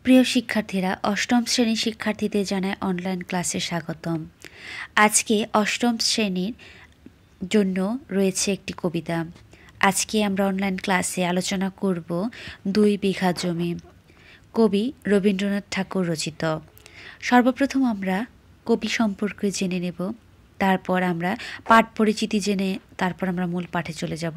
প্রিয় শিক্ষার্থীরা, অষ্টম শ্রেণীর শিক্ষার্থীদের জানায় অনলাইন ক্লাসে স্বাগতম। আজকে অষ্টম শ্রেণীর জন্য রয়েছে একটি কবিতা। আজকে আমরা অনলাইন ক্লাসে আলোচনা করব 2 বিঘা জমি, কবি রবীন্দ্রনাথ ঠাকুর রচিত। সর্বপ্রথম আমরা কবি সম্পর্কে জেনে নেব, তারপর আমরা পাঠ পরিচিতি জেনে তারপর আমরা মূল পাঠে চলে যাব।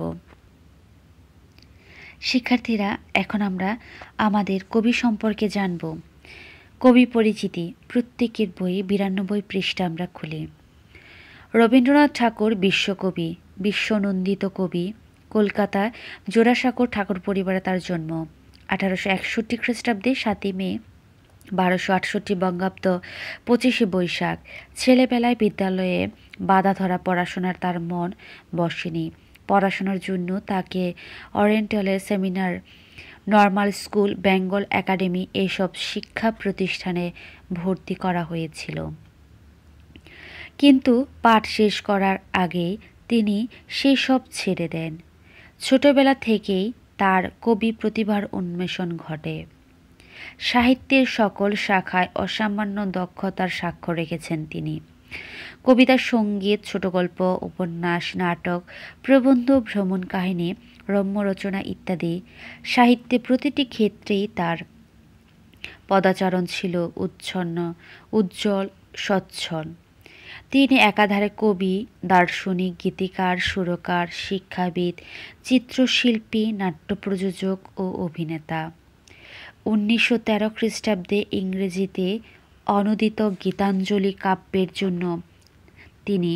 শিক্ষার্থীরা, এখন আমরা আমাদের কবি সম্পর্কে জানব। কবি পরিচিতি, প্রত্যেকের বই 92 পৃষ্ঠা আমরা খুলি। রবীন্দ্রনাথ ঠাকুর বিশ্বকবি, বিশ্বনন্দিত কবি। কলকাতায় জোড়াসাঁকোর ঠাকুর পরিবারে তার জন্ম। 1861 খ্রিস্টাব্দে 7 মে, 1268 বঙ্গাব্দ 25 বৈশাখ। ছেলেবেলায় বিদ্যালয়ে বাধা ধরা পড়াশোনার তার মন বসেনি। পড়াশোনার জন্য তাকে ওরিয়েন্টালের seminar, normal school, Bengal academy এইসব শিক্ষা প্রতিষ্ঠানে ভর্তি করা হয়েছিল। কিন্তু পাঠ শেষ করার আগেই তিনি সেসব ছেড়ে দেন। ছোটবেলা থেকেই তার কবি প্রতিভার উন্মেষণ ঘটে। সাহিত্যের সকল শাখায় অসামান্য দক্ষতার সাক্ষ্য রেখেছেন তিনি। কবিতা, সঙ্গীত, ছোটগল্প, উপন্যাস, নাটক, প্রবন্ধ, ভ্রমণ কাহিনী, রম্য রচনা ইত্যাদি সাহিত্যে প্রতিটি ক্ষেত্রেই তার পদাচরণ ছিল উজ্জ্বল, সচ্ছল। তিনি একাধারে কবি, দার্শনিক, গীতিকার, সুরকার, শিক্ষাবিদ, চিত্রশিল্পী, নাট্য প্রযোজক ও অভিনেতা। 1913 খ্রিস্টাব্দে ইংরেজিতে অনূদিত গীতাঞ্জলি কাব্যের জন্য তিনি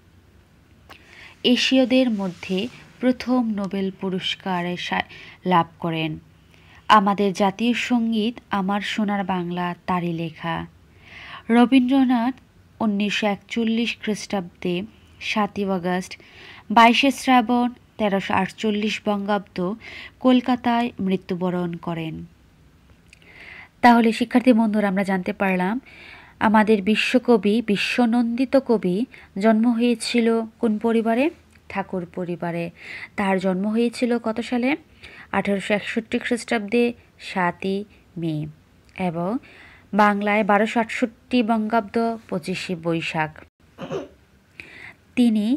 এশীয়দের মধ্যে প্রথম নোবেল পুরস্কার লাভ করেন। আমাদের জাতীয় সঙ্গীত আমার সোনার বাংলা তারই লেখা। রবীন্দ্রনাথ 1941 খ্রিস্টাব্দে 7 আগস্ট, 22 শ্রাবণ 1348 বঙ্গাব্দ কলকাতায় মৃত্যুবরণ করেন। তাহলে শিক্ষার্থী বন্ধুরা, আমরা জানতে পারলাম আমাদের বিশ্বকবি, বিশ্বনন্দিত কবি জন্ম হয়েছিল কোন পরিবারে? ঠাকুর পরিবারে। তার জন্ম হয়েছিল কত সালে? 1861 খ্রিস্টাব্দে 7 মে এবং বাংলায় 1268 বঙ্গাব্দ 25 বৈশাখ। তিনি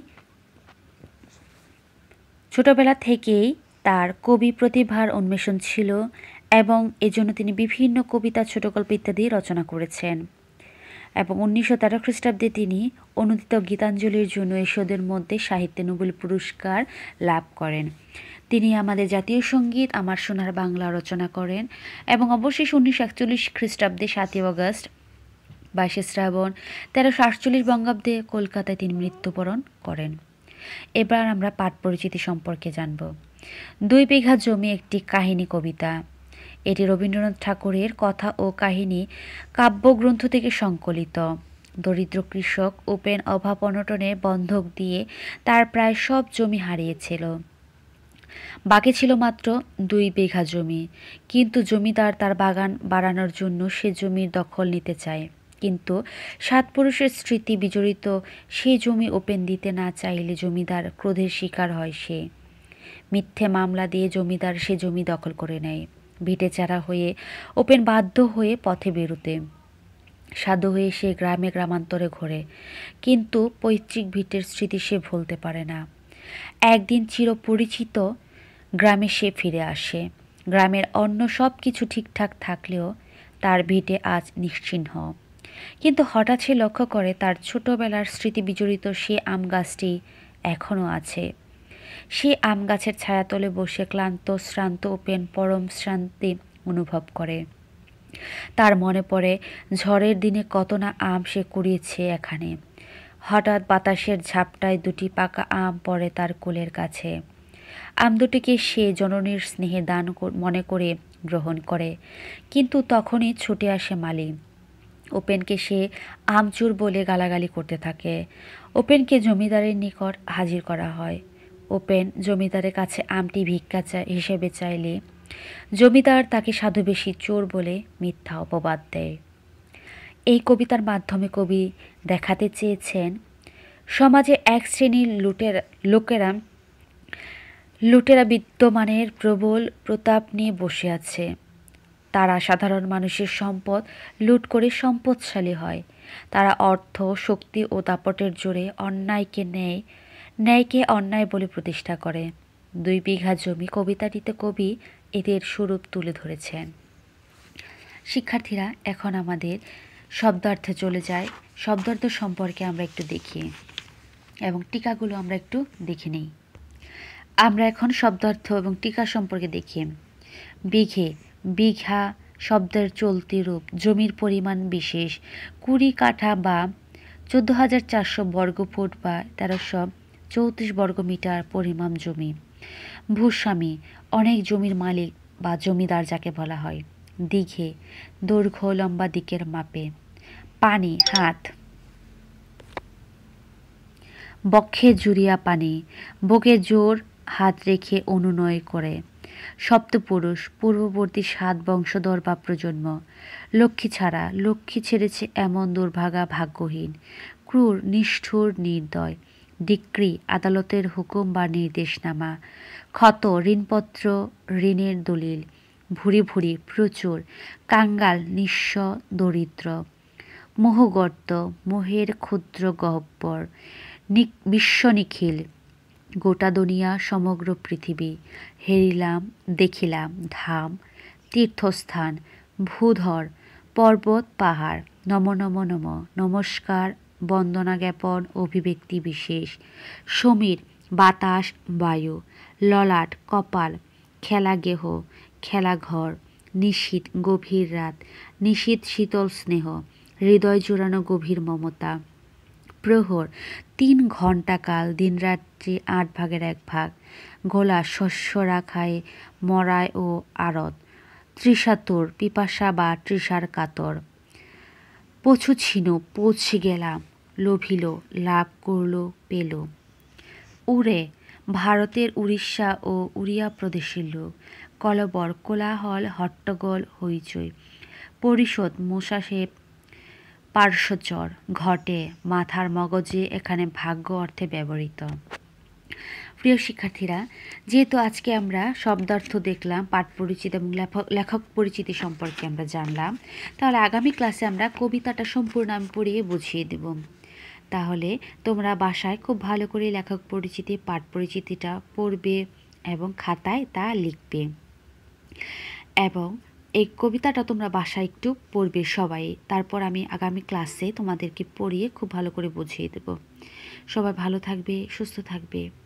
ছোটবেলা থেকেই তার কবি প্রতিভার উন্মেষণ ছিল এবং এজন্য তিনি বিভিন্ন কবিতা, ছোটগল্প ইত্যাদি রচনা করেছেন। এবং 1913 খ্রিস্টাব্দে তিনি অনূদিত গীতাঞ্জলির জন্য এশীয়দের মধ্যে সাহিত্যে নোবেল পুরস্কার লাভ করেন। তিনি আমাদের জাতীয় সঙ্গীত আমার সোনার বাংলা রচনা করেন এবং অবশেষে 1941 খ্রিস্টাব্দে 7 আগস্ট, 22 শ্রাবণ 1348 বঙ্গাব্দে কলকাতায় তিনি মৃত্যুবরণ করেন। এবার আমরা পাঠ পরিচিতি সম্পর্কে জানব। 2 বিঘা জমি একটি কাহিনী কবিতা। এটি রবীন্দ্রনাথ ঠাকুরের কথা ও কাহিনী কাব্যগ্রন্থ থেকে সংকলিত। দরিদ্র কৃষক উপেন অভাব অনটনে বন্ধক দিয়ে তার প্রায় সব জমি হারিয়েছিল। বাকি ছিল মাত্র 2 বিঘা জমি। কিন্তু জমিদার তার বাগান বাড়ানোর জন্য সে জমির দখল নিতে চায়। কিন্তু 7 পুরুষের স্মৃতি বিজড়িত সে জমি উপেন দিতে না চাইলে জমিদার ক্রোধের শিকার হয়। সে মিথ্যে মামলা দিয়ে জমিদার সে জমি দখল করে নেয়। ভিটেচারা হয়ে উপেন বাধ্য হয়ে পথে বেরোতে। সাধু হয়ে সে গ্রামে গ্রামান্তরে ঘোরে, কিন্তু পৈতৃক ভিটের স্মৃতি সে ভুলতে পারে না। একদিন চিরপরিচিত গ্রামে সে ফিরে আসে। গ্রামের অন্য সব কিছু ঠিকঠাক থাকলেও তার ভিটে আজ নিশ্চিহ্ন। কিন্তু হঠাৎ সে লক্ষ্য করে তার ছোটবেলার স্মৃতি বিজড়িত সে আম গাছটি এখনও আছে। সে আম গাছের ছায়াতলে বসে ক্লান্ত শ্রান্ত উপেন পরম শান্তি অনুভব করে। তার মনে পড়ে ঝড়ের দিনে কত না আম সে কুড়িয়েছে এখানে। হঠাৎ বাতাসের ঝাপটায় 2টি পাকা আম পড়ে তার কোলের কাছে। আম দুটিকে সে জননীর স্নেহে দান মনে করে গ্রহণ করে। কিন্তু তখনই ছুটে আসে মালি। উপেনকে সে আমচুর বলে গালাগালি করতে থাকে। উপেনকে জমিদারের নিকট হাজির করা হয়। উপেন জমিদারের কাছে আমটি ভিক্ষা হিসেবে চাইলে জমিদার তাকে সাধুবেশী চোর বলে মিথ্যা অপবাদ দেয়। এই কবিতার মাধ্যমে কবি দেখাতে চেয়েছেন সমাজে এক শ্রেণীর লুটেরা বিদ্যমানের প্রবল প্রতাপ নিয়ে বসে আছে। তারা সাধারণ মানুষের সম্পদ লুট করে সম্পদশালী হয়। তারা অর্থ, শক্তি ও দাপটের জোরে ন্যায়কে অন্যায় বলে প্রতিষ্ঠা করে। ২ বিঘা জমি কবিতাটিতে কবি এদের স্বরূপ তুলে ধরেছেন। শিক্ষার্থীরা, এখন আমাদের শব্দার্থে চলে যায়। শব্দার্থ সম্পর্কে আমরা একটু দেখি এবং টিকাগুলো আমরা একটু দেখে নিই। আমরা এখন শব্দার্থ এবং টিকা সম্পর্কে দেখি। বিঘে, বিঘা শব্দের চলতি রূপ, জমির পরিমাণ বিশেষ, ২০ কাঠা বা ১৪,৪০০ বর্গফুট বা ১৩৩৪ বর্গমিটার পরিমাণ জমি। ভূস্বামী, অনেক জমির মালিক বা জমিদার যাকে বলা হয়। দিঘে, দৈর্ঘ্য লম্বা দিকের মাপে। পানি, হাত। বক্ষে জুড়িয়া পানি, বুকে জোর হাত রেখে অনুনয় করে। সপ্তপুরুষ, পূর্ববর্তী ৭ বংশধর বা প্রজন্ম। লক্ষ্মী ছাড়া, লক্ষ্মী ছেড়েছে এমন দুর্ভাগা ভাগ্যহীন। ক্রূর, নিষ্ঠুর, নির্দয়। ডিক্রি, আদালতের হুকুম বা নির্দেশনামা। ক্ষত, ঋণপত্র, ঋণের দলিল। ভুরি ভুরি, প্রচুর। কাঙ্গাল, নিঃস্ব, দরিদ্র। মোহগর্ত, মোহের ক্ষুদ্র গহ্বর। বিশ্ব নিখিল, গোটা দুনিয়া, সমগ্র পৃথিবী। হেরিলাম, দেখিলাম, ধাম, তীর্থস্থান। ভূধর, পর্বত, পাহাড়। নম নম নম, নমস্কার, বন্দনা জ্ঞাপন, অভিব্যক্তি বিশেষ। সমীর, বাতাস, বায়ু। ললাট, কপাল। খেলাগেহ, খেলাঘর। নিশীথ, গভীর রাত। নিশীথ, শীতল স্নেহ। হৃদয় জুড়ানো গভীর মমতা। প্রহর, ৩ ঘণ্টা কাল, দিনরাত্রি ৮ ভাগের ১ ভাগ। ঘোলা, শস্য রাখায়, মরায় ও আড়ত। তৃষাতুর, পিপাসা বা তৃষার কাতর। পছুছিনু, পৌঁছে গেলাম, লোভিল, লাভ করল, পেল। উড়ে, ভারতের উড়িষ্যা ও উড়িয়া প্রদেশের লোক। কলবর, কোলাহল, হট্টগোল, হইচই। পরিষদ, মোসাসেব, পার্শ্বচর। ঘটে, মাথার মগজে, এখানে ভাগ্য অর্থে ব্যবহৃত। প্রিয় শিক্ষার্থীরা, যেহেতু আজকে আমরা শব্দার্থ দেখলাম, পাঠ পরিচিতি এবং লেখক পরিচিতি সম্পর্কে আমরা জানলাম, তাহলে আগামী ক্লাসে আমরা কবিতাটা সম্পূর্ণ আমি পড়িয়ে বুঝিয়ে দেব। তাহলে তোমরা বাসায় খুব ভালো করে লেখক পরিচিতি, পাঠ পরিচিতিটা পড়বে এবং খাতায় তা লিখবে। এবং এই কবিতাটা তোমরা বাসায় একটু পড়বে সবাই। তারপর আমি আগামী ক্লাসে তোমাদেরকে পড়িয়ে খুব ভালো করে বুঝিয়ে দেব। সবাই ভালো থাকবে, সুস্থ থাকবে।